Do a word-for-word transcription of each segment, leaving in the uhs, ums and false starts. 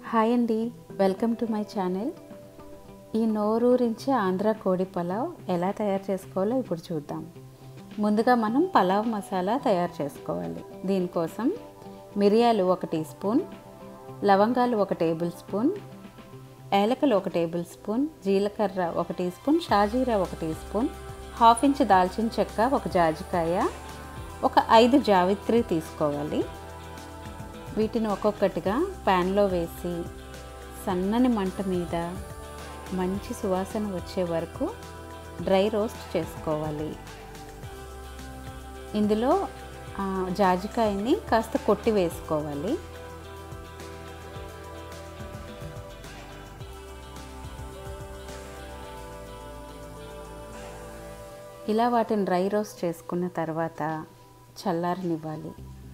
Hi అండి, welcome to my channel. ఈ నోరూరించే ఆంధ్ర కోడి పలావ్ ఎలా తయారు చేసుకోవాలో ఇప్పుడు చూద్దాం. ముందుగా మనం పలావ్ మసాలా తయారు చేసుకోవాలి. దీనికోసం మిరియాలు ఒక టీ స్పూన్, లవంగాలు ఒక టేబుల్ స్పూన్, ఏలకలు ఒక టేబుల్ స్పూన్, జీలకర్ర ఒక టీ స్పూన్, షాజీరా ఒక టీ స్పూన్, హాఫ్ ఇంచ్ దాల్చిన చెక్క, ఒక జాజికాయ, ఒక ఐదు జావిత్రి తీసుకోవాలి. వీటిని ఒక్కొక్కటిగా ప్యాన్లో వేసి సన్నని మంట మీద మంచి సువాసన వచ్చే వరకు డ్రై రోస్ట్ చేసుకోవాలి. ఇందులో జాజికాయని కాస్త కొట్టి వేసుకోవాలి. ఇలా వాటిని డ్రై రోస్ట్ చేసుకున్న తర్వాత చల్లారనివ్వాలి.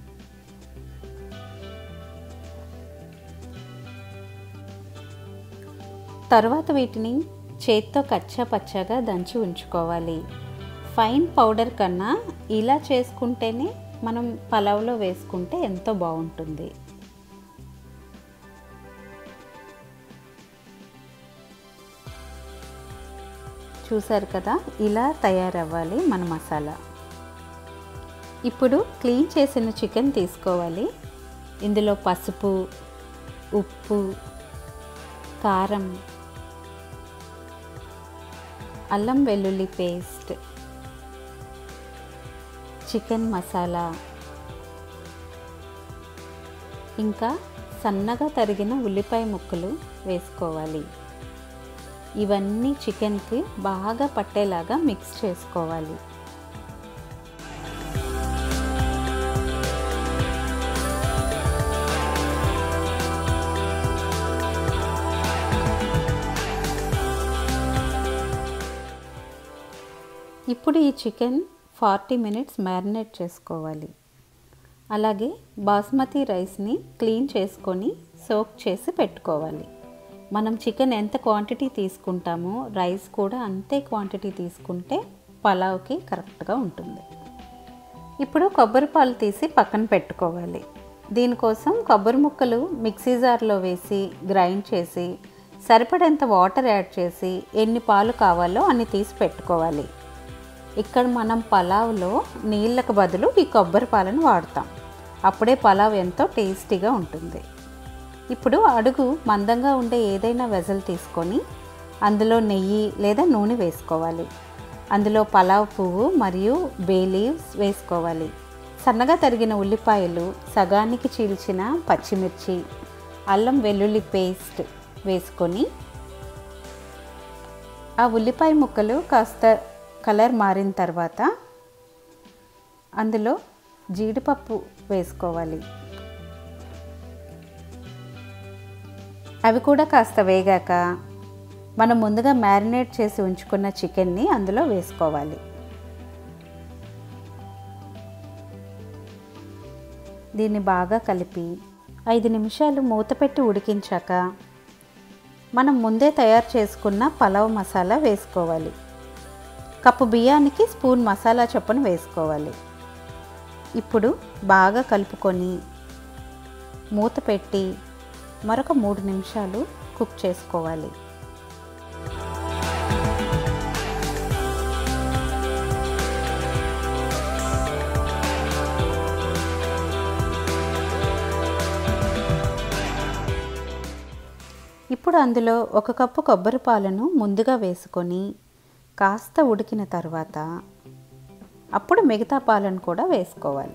తర్వాత వీటిని చేత్తో కచ్చా పచ్చాగా దంచి ఉంచుకోవాలి. ఫైన్ పౌడర్ కన్నా ఇలా చేసుకుంటేనే మనం పలావ్లో వేసుకుంటే ఎంతో బాగుంటుంది. చూసారు కదా, ఇలా తయారవ్వాలి మన మసాలా. ఇప్పుడు క్లీన్ చేసిన చికెన్ తీసుకోవాలి. ఇందులో పసుపు, ఉప్పు, కారం, అల్లం వెల్లుల్లి పేస్ట్, చికెన్ మసాలా, ఇంకా సన్నగా తరిగిన ఉల్లిపాయ ముక్కలు వేసుకోవాలి. ఇవన్నీ చికెన్కి బాగా పట్టేలాగా మిక్స్ చేసుకోవాలి. ఇప్పుడు ఈ చికెన్ ఫార్టీ మినిట్స్ మ్యారినేట్ చేసుకోవాలి. అలాగే బాస్మతి రైస్ని క్లీన్ చేసుకొని సోక్ చేసి పెట్టుకోవాలి. మనం చికెన్ ఎంత క్వాంటిటీ తీసుకుంటామో రైస్ కూడా అంతే క్వాంటిటీ తీసుకుంటే పలావ్కి కరెక్ట్గా ఉంటుంది. ఇప్పుడు కొబ్బరి పాలు తీసి పక్కన పెట్టుకోవాలి. దీనికోసం కొబ్బరి ముక్కలు మిక్సీ జార్లో వేసి గ్రైండ్ చేసి సరిపడేంత వాటర్ యాడ్ చేసి ఎన్ని పాలు కావాలో అన్ని తీసి పెట్టుకోవాలి. ఇక్కడ మనం పలావ్లో నీళ్ళకు బదులు ఈ కొబ్బరి పాలను వాడతాం. అప్పుడే పలావ్ ఎంతో టేస్టీగా ఉంటుంది. ఇప్పుడు అడుగు మందంగా ఉండే ఏదైనా వెజల్ తీసుకొని అందులో నెయ్యి లేదా నూనె వేసుకోవాలి. అందులో పలావ్ పువ్వు మరియు బే లీవ్స్ వేసుకోవాలి. సన్నగా తరిగిన ఉల్లిపాయలు, సగానికి చీల్చిన పచ్చిమిర్చి, అల్లం వెల్లుల్లి పేస్ట్ వేసుకొని ఆ ఉల్లిపాయ ముక్కలు కాస్త కలర్ మారిన తర్వాత అందులో జీడిపప్పు వేసుకోవాలి. అవి కూడా కాస్త వేగాక మనం ముందుగా మ్యారినేట్ చేసి ఉంచుకున్న చికెన్ని అందులో వేసుకోవాలి. దీన్ని బాగా కలిపి ఐదు నిమిషాలు మూత పెట్టి ఉడికించాక మనం ముందే తయారు చేసుకున్న పలావ్ మసాలా వేసుకోవాలి. కప్పు బియ్యానికి స్పూన్ మసాలా చొప్పున వేసుకోవాలి. ఇప్పుడు బాగా కలుపుకొని మూత పెట్టి మరొక మూడు నిమిషాలు కుక్ చేసుకోవాలి. ఇప్పుడు అందులో ఒక కప్పు కొబ్బరి పాలను ముందుగా వేసుకొని కాస్త ఉడికిన తర్వాత అప్పుడు మిగతా పాలను కూడా వేసుకోవాలి.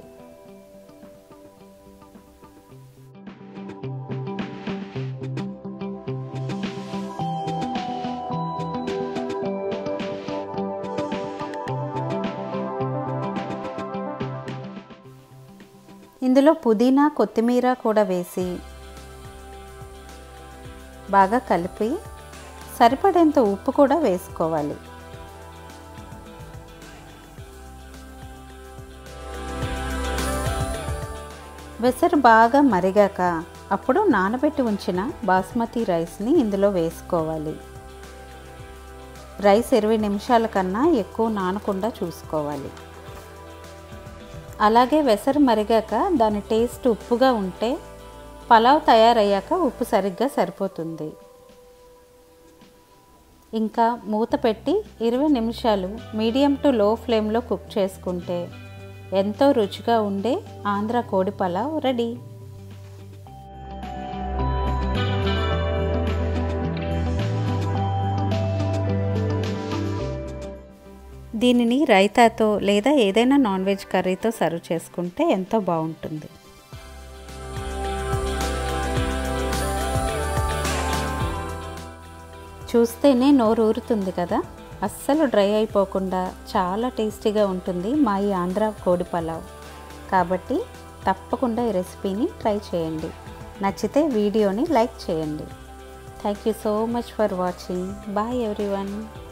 ఇందులో పుదీనా, కొత్తిమీర కూడా వేసి బాగా కలిపి సరిపడేంత ఉప్పు కూడా వేసుకోవాలి. వెసరు బాగా మరిగాక అప్పుడు నానబెట్టి ఉంచిన బాస్మతి రైస్ని ఇందులో వేసుకోవాలి. రైస్ ఇరవై నిమిషాల కన్నా ఎక్కువ నానకుండా చూసుకోవాలి. అలాగే వెసరు మరిగాక దాని టేస్ట్ ఉప్పుగా ఉంటే పలావ్ తయారయ్యాక ఉప్పు సరిగ్గా సరిపోతుంది. ఇంకా మూత పెట్టి ఇరవై నిమిషాలు మీడియం టు లో ఫ్లేమ్లో కుక్ చేసుకుంటే ఎంతో రుచిగా ఉండే ఆంధ్ర కోడి పలావ్ రెడీ. దీనిని రైతాతో లేదా ఏదైనా నాన్ వెజ్ కర్రీతో సర్వ్ చేసుకుంటే ఎంతో బాగుంటుంది. చూస్తేనే నోరు ఊరుతుంది కదా. అస్సలు డ్రై అయిపోకుండా చాలా టేస్టీగా ఉంటుంది మా ఈ ఆంధ్ర కోడి పలావ్. కాబట్టి తప్పకుండా ఈ రెసిపీని ట్రై చేయండి. నచ్చితే వీడియోని లైక్ చేయండి. Thank you so much for watching. Bye everyone.